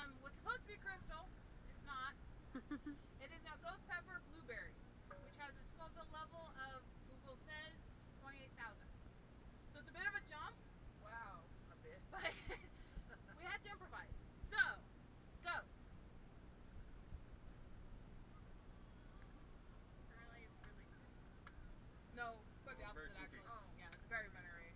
Was supposed to be crystal. It's not. It is now ghost pepper blueberry, which has a Scoville level of, Google says, 28,000. So it's a bit of a jump. Wow, a bit. But we had to improvise. So, go. Apparently it's really good. No, quite the opposite actually. Oh. Yeah, it's very vinegary.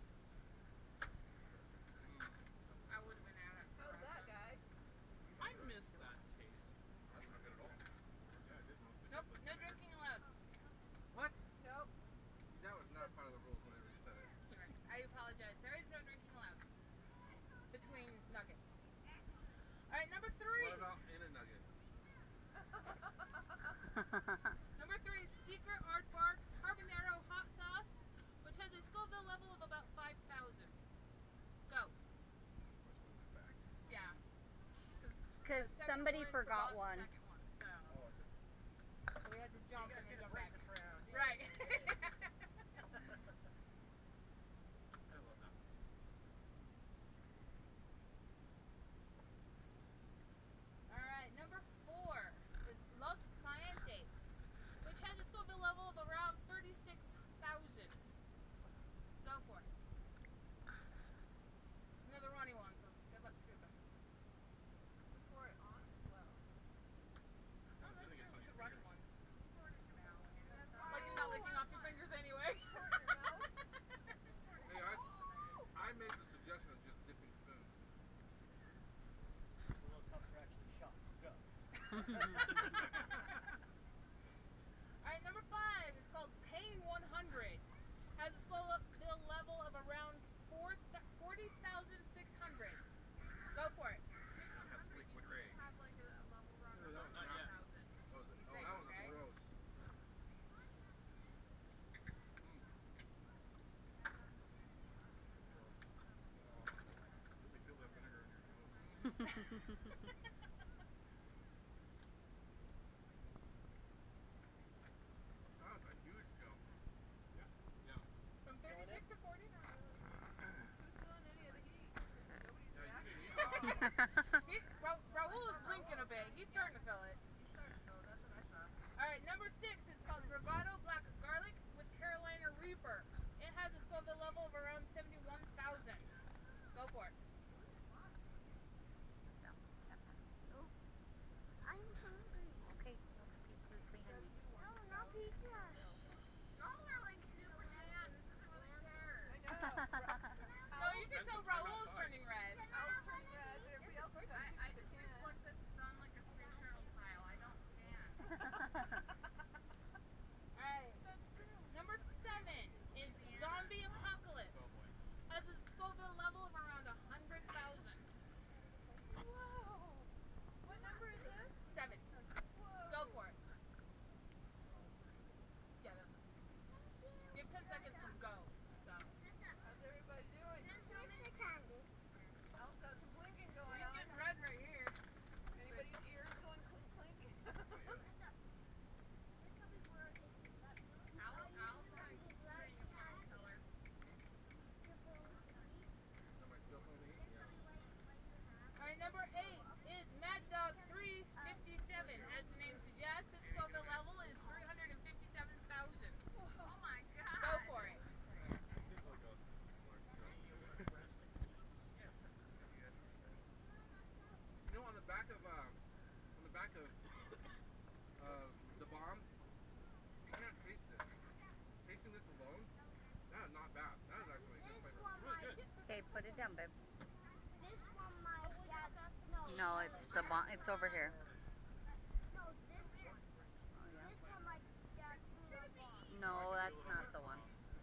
I would have been at it. How's that, guy? I miss that taste. That's not good at all. Yeah, it did mostly. Nope, no drinking allowed. What? Nope. That was not part of the rules whenever you said it. I apologize. There is no drinking allowed between nuggets. Alright, number 3. What about in a nugget? Number 3, Secret Aardvark Habanero Hot Sauce, which has a Scoville level of about 5,000. Go. Yeah. Because somebody forgot one. Second one. So. Oh, I see. So we had to jump You guys and get then a jump break back. this round. Right. I love that. Alright, number 4 is Los Clientes, which has a Scoville level of around 36,000. Go for it. Another runny one, so good luck scooping. Pour it on slow. Oh, that's true, it's a runny one. Pour it in your mouth. Like you're not licking off your fingers anyway. Hey, I made the suggestion of just dipping spoons. It's a little tough to actually shop. Go. Alright, number 5 is called Pain 100. Has a Scoville level of around 40,600. Go for it. That's liquid rage. Have like a level run or Not yet. 1,000. Oh, that Thank was you, okay. gross. Really feel that vinegar in your nose. That was a huge jump. Yeah. From 36 to 40? Not really. Who's feeling any of the heat? Nobody's Yeah, reacting. you Raul is blinking a bit. He's starting to feel it. You started to know, that's what I thought. Alright, number 6 is called Bravado Black Garlic with Carolina Reaper. It has a Scoville level of around 71,000. Go for it. I'm hungry. Okay, pizza's behind me. No, not pizza. Y'all are like Superman. This isn't really fair. I know. No, you can tell Raul's turning red. I was turning red, but everybody else is I just reflect this sun like a screen turtle tile. I don't stand. Alright. Number 7 is Zombie Apocalypse. Oh boy. Has a Scoville level of around 100,000. Whoa. What number is this? 7. Whoa. Go for it. Yeah, that's it. Give 10 seconds to go. So. How's everybody doing? Al's got some blinking going He's on. getting red right here. Anybody's ears going clink clink? I'll try to keep turning a pound color. Am I still going to eat? Yeah. Alright, number 8 is Mad Dog 357. As the name suggests, its Scoville level is 357,000. Oh my god. Go for it. Seems like a You know, on the back of the bomb, you can't taste this. Tasting this alone, that is not bad. That is actually a good flavor. It's really good. Okay, put it down, babe. This one my dad. No, it's the bomb. It's over here. No, this one. This one my dad threw a bomb. No, that's not the one.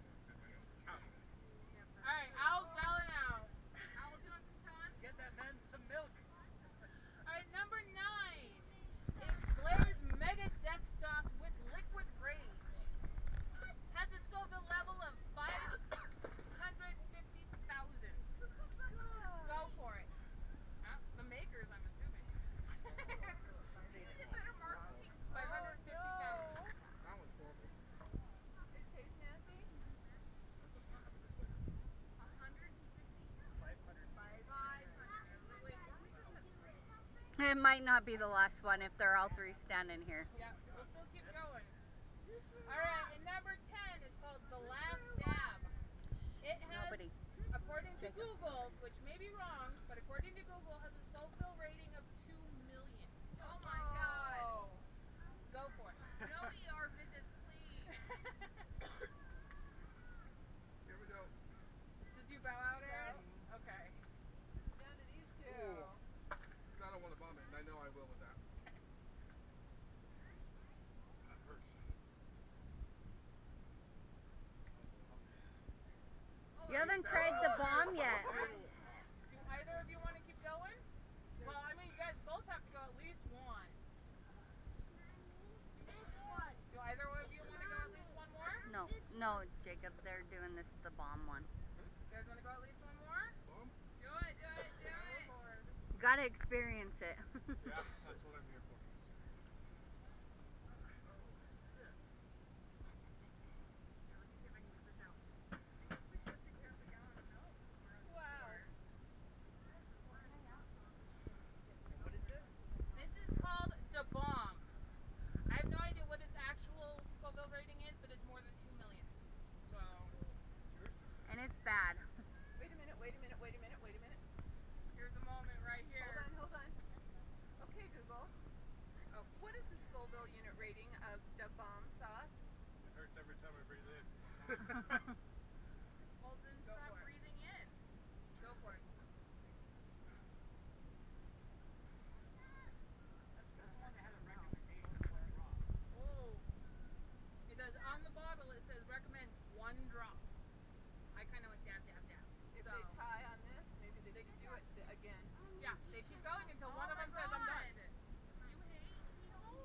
Alright, Al's bowing out. I'll do it this time. Get that man some milk. Alright, number 9 is Blair's Mega Death Sauce with Liquid Rage. Has a Scoville level of 550,000. Go for it. The makers, I'm assuming. You better mark me. 550,000. That one's horrible. It tastes it might not be the last one if they're all three standing here. Yeah, we'll still keep going. Alright, and number 10 is called The Last Dab. It has, Nobody. according to Google, which may be wrong, but according to Google, has a Scoville rating of 2 million. Oh my god. Go for it. No ER visits, please. Here we go. Did you bow out, Aaron? Okay. Down to these two. Ooh. I don't want to vomit, and I know I will with that. That hurts. You haven't tried the bomb yet. Do either of you want to keep going? Well, I mean, you guys both have to go at least one. This one. Do either of you want to go at least one more? No, Jacob, they're doing this the bomb one. You guys want to go at least one more? Bomb? Do it, do it, do it. Gotta experience it. Yeah, that's what I'm here for. Wow. What is this? This is called the bomb. I have no idea what its actual Scoville rating is, but it's more than 2 million. So, And it's bad. Wait a minute, wait a minute, wait a minute, wait a minute. here's the moment right here. Hold on. Okay, Google. What is the Scoville unit rating of the bomb sauce? It hurts every time I breathe in. Well, then Go stop for it. breathing in. Go for it. Oh. It does, on the bottle, it says recommend 1 drop. I kind of went dab, dab, dab. If So, they tie on this, maybe they can do it again. yeah, they keep going until one of them says I'm done. You hate people?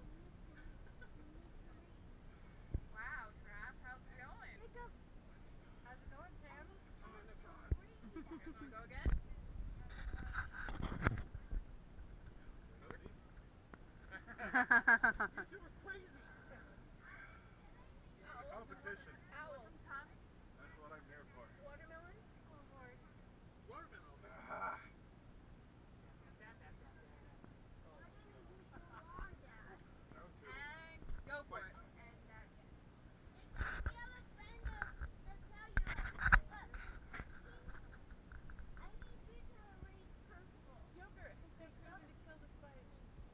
Wow, Trav, how's it going? How's it going, Sam? You guys want to go again? Another knee? You two are crazy. Competition. Owl. That's what I'm here for. Watermelon? Watermelon. Ah. Round two. And go for it. Yogurt has been proven to kill the spiders.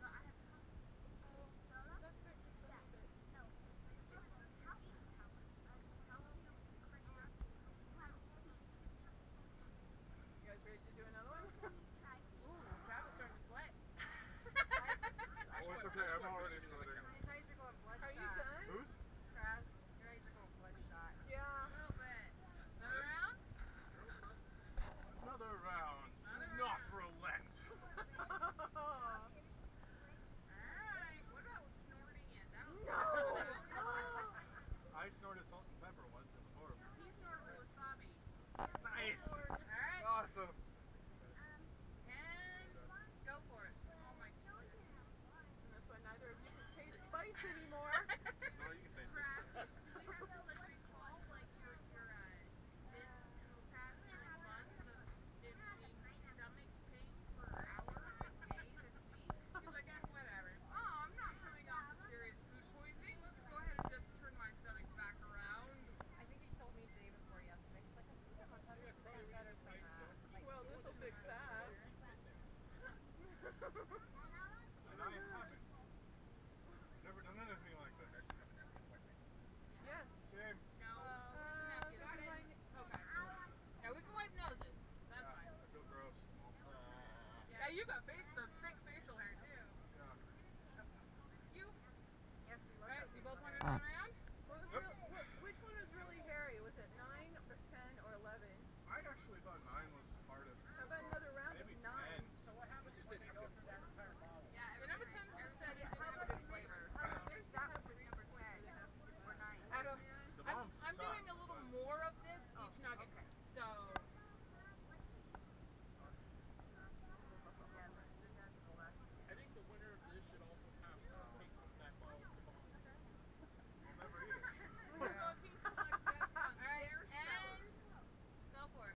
You guys ready to do another one? Ooh, Trav is starting to sweat. Oh, it's okay. I'm already sweating. His eyes are going bloodshot. Are you done? Who's? Trav, your eyes are going bloodshot. Yeah. A little bit. Another round? Another round. Another Not round. relent. Alright. What about snorting it? That was No. I snorted salt and pepper once. It was horrible. He snorted wasabi. Nice. Alright. Awesome. And go for it. Oh my goodness. And that's why neither of you can taste spice anymore. No, you can taste Trav, it. do you have what they call like your in the past 3 months of itchy stomach pain for hours and days and weeks? He's like, whatever. Oh, I'm not coming off of serious food poisoning. Let's go ahead and just turn my stomach back around. I think he told me the day before yesterday. He's like, I'm feeling 100% better than that. Like, Well, this will fix that.